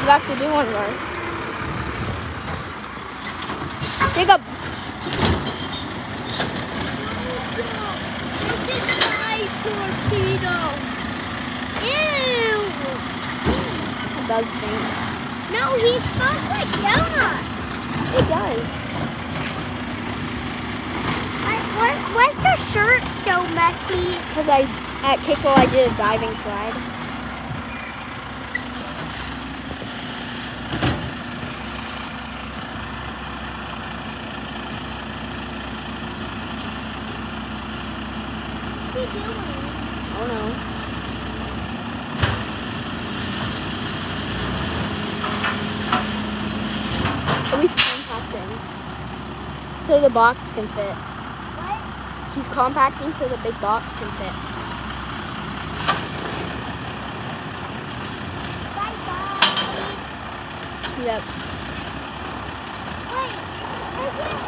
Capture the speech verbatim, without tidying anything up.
have to do one more. Jacob. This is my torpedo. Ew. It does stink. No, he smells like donuts. It does. I, what, why's your shirt so messy? Because I, at Kickle, I did a diving slide. What's he doing? Oh no. Oh, he's compacting. So the box can fit. What? He's compacting so the big box can fit. Bye bye. Yep. Wait, is it